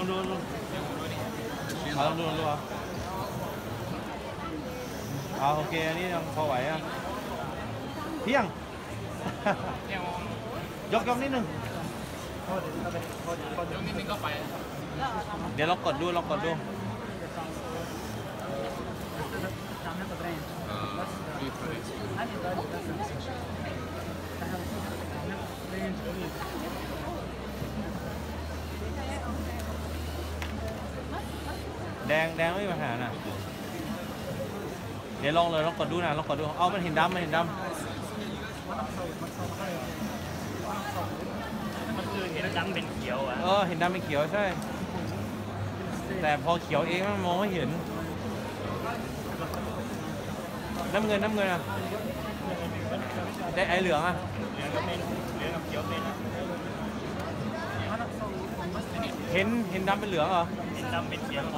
องดูลองดูเอาโอเคอันนี้ยังพอไหวอ่ะเพียง ยกนิดนึงก็ไปเดี๋ยวลองกดดูแดงไม่มีปัญหาน่ะเดี๋ยวลองกดดูเอามันเห็นดำมันคือเห็นดำเป็นเขียวอ่ะเห็นดำเป็นเขียวใช่แต่พอเขียวเองมันมองไม่เห็นน้ำเงินอ่ะได้ไอเหลืองอ่ะเหลืองกับเขียวเป็นเห็นดำเป็นเหลืองเหรอเห็นดำเป็นเขียว